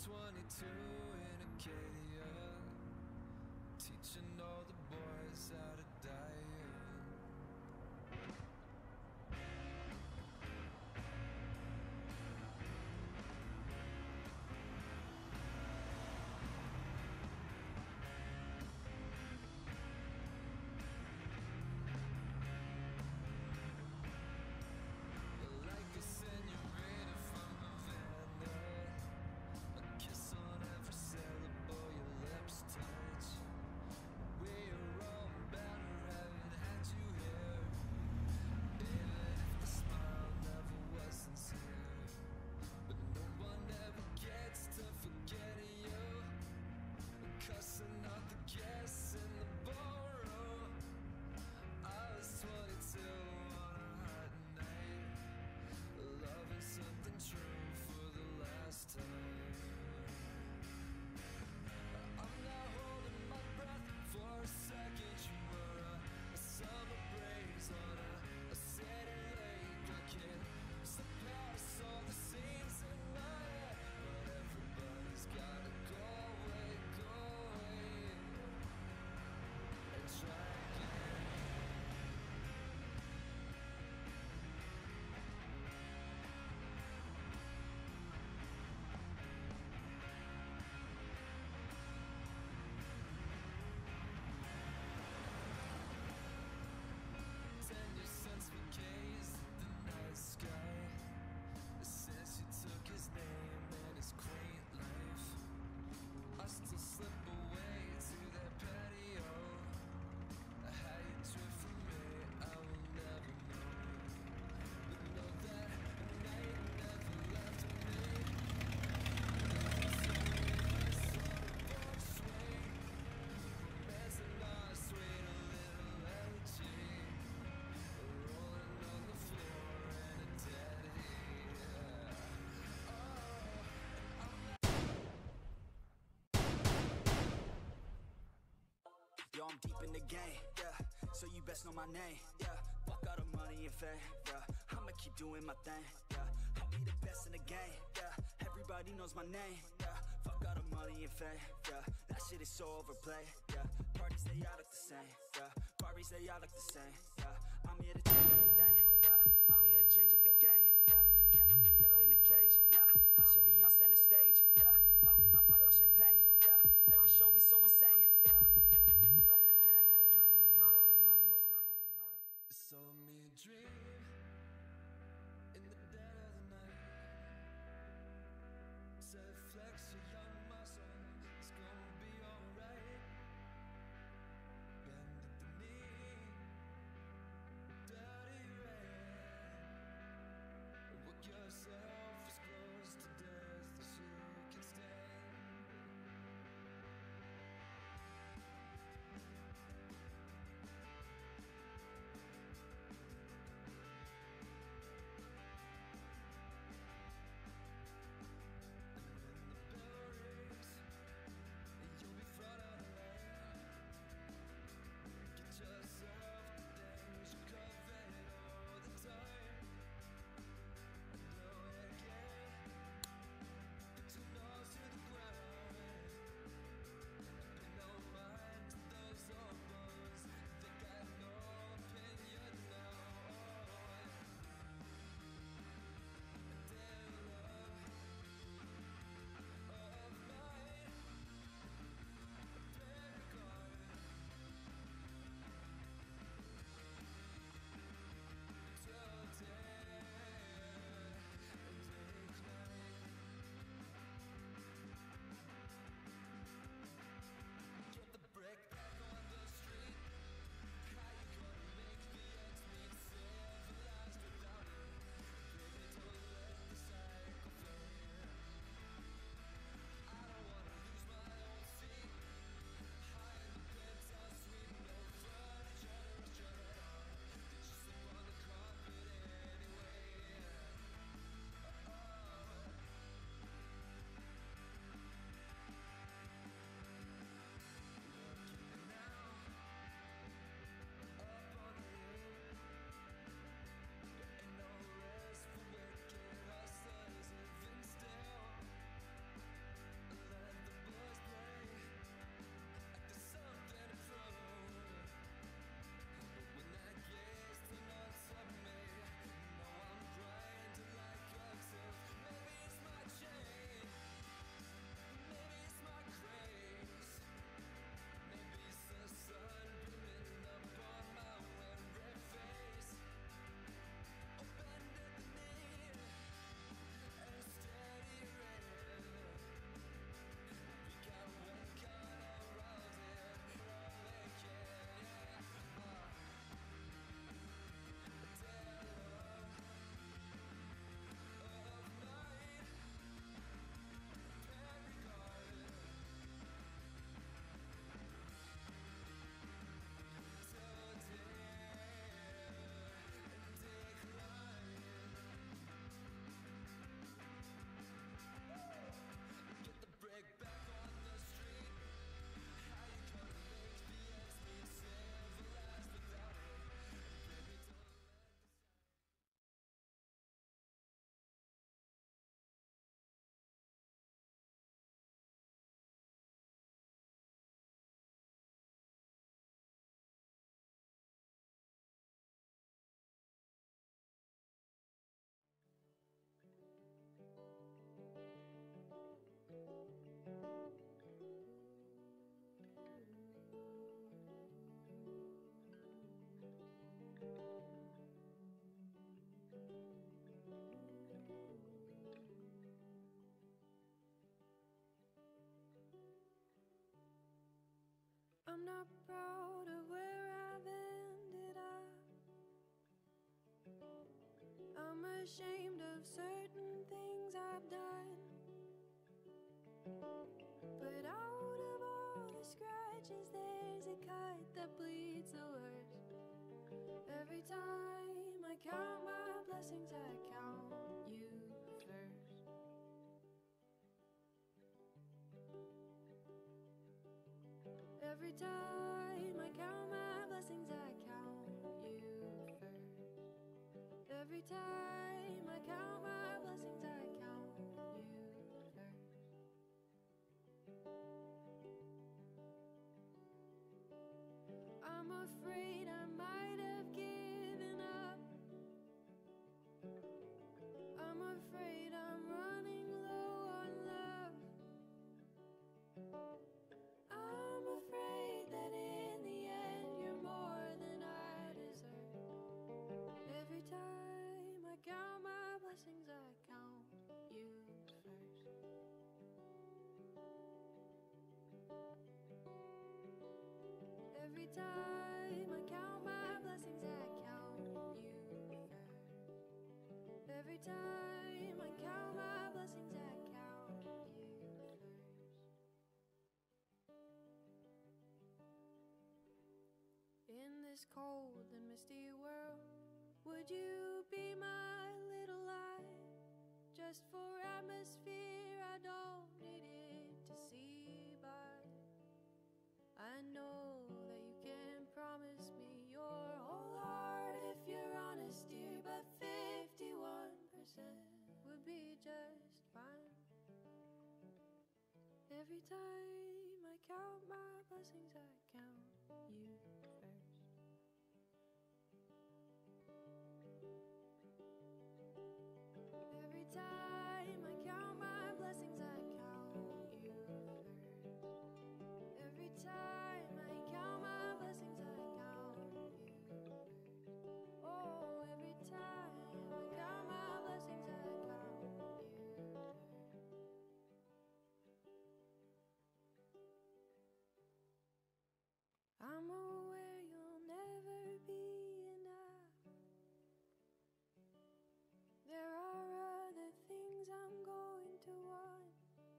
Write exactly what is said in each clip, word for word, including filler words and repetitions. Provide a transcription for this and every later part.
S one E two in Acadia, teaching all the boys how to diet. Yo, I'm deep in the game, yeah, so you best know my name, yeah. Fuck all the money and fame, yeah, I'ma keep doing my thing, yeah. I'll be the best in the game, yeah, everybody knows my name, yeah. Fuck all the money and fame, yeah, that shit is so overplayed, yeah. Parties, they all look the same, yeah, parties, they all look the same, yeah. I'm here to change everything, yeah, I'm here to change up the game, yeah. Can't lock me up in a cage, nah, I should be on center stage, yeah. Popping off like I'm champagne, yeah, every show is so insane, yeah. They sold me a dream in the dead of the night. Said flex your young muscle, it's gonna be alright. Bend at the knee, dirty red. Work yourself as close to death as you can stand. I'm not proud of where I've ended up. I'm ashamed of certain things I've done. But out of all the scratches, there's a cut that bleeds the worst. Every time I count my blessings, I count you first. Every time I count my blessings, I count you first. Every time I count my blessings, I count you first. I'm afraid I might have given up. I'm afraid I'm running low on love. I'm afraid that in the end you're more than I deserve. Every time I count my blessings, I count you first. Every time I count my blessings, I count you first. Every time I count my blessings, I count you first. In this cold and misty world, would you be my little light? Just for atmosphere, I don't need it to see by. I know that you can promise me your whole heart if you're honest, dear, but fifty-one percent would be just fine. Every time I count my blessings, I count you first. Every time I count my blessings, I count you first. Every time I count my blessings, I count you first. Oh, every time I count my blessings, I count you first. I'm aware you'll never be enough. There are other things I'm going to want.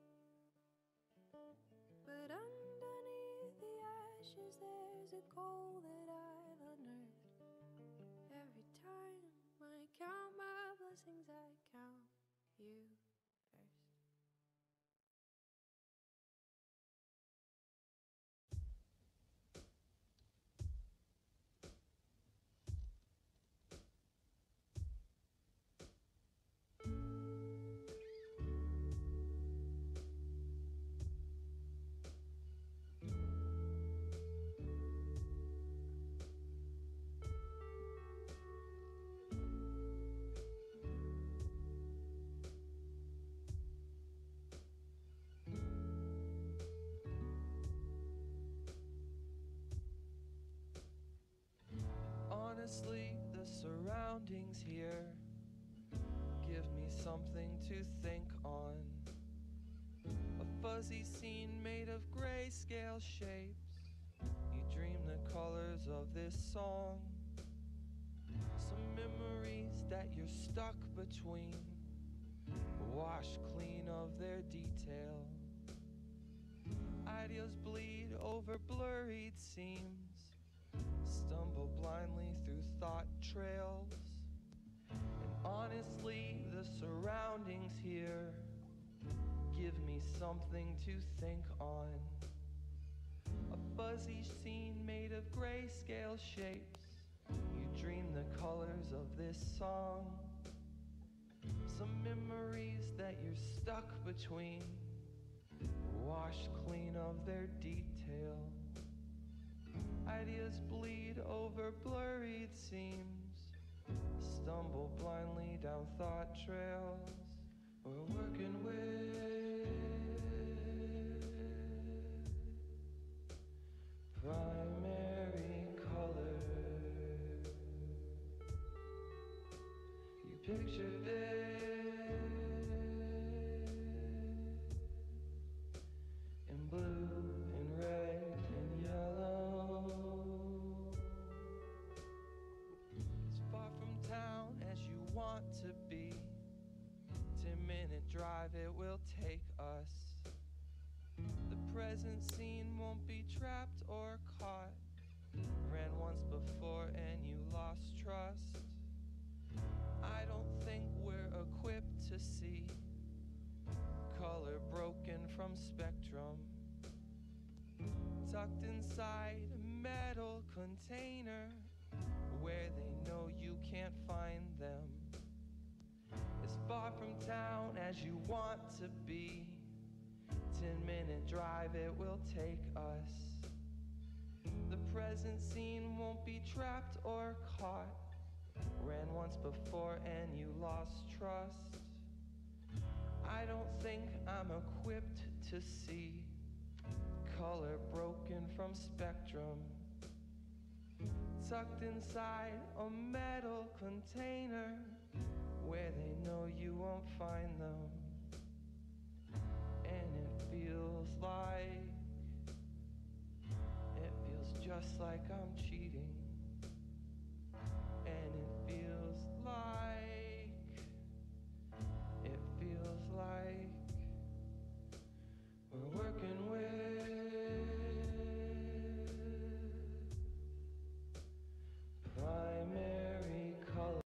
But underneath the ashes, there's a coal that I've unearthed. Every time I count my blessings, I count you first. Honestly, the surroundings here give me something to think on. A fuzzy scene made of grayscale shapes. You dream the colors of this song. Some memories that you're stuck between, wash clean of their detail. Ideas bleed over blurred seams, stumble blindly through thought trails. And honestly, the surroundings here give me something to think on. A fuzzy scene made of grayscale shapes. You dream the colors of this song. Some memories that you're stuck between, washed clean of their detail. Ideas bleed over blurred seams, stumble blindly down thought trails. We're working with primary color. You pictured it in blue and red and yellow. want to be. Ten minute drive, it will take us. The present scene won't be trapped or caught. Ran once before and you lost trust. I don't think we're equipped to see color broken from spectrum. Tucked inside a metal container where they know you can't find them. As far from town as you want to be. Ten minute drive, it will take us. The present scene won't be trapped or caught. Ran once before and you lost trust. I don't think I'm equipped to see color broken from spectrum. Tucked inside a metal container where they know you won't find them. And it feels like, it feels just like I'm cheating.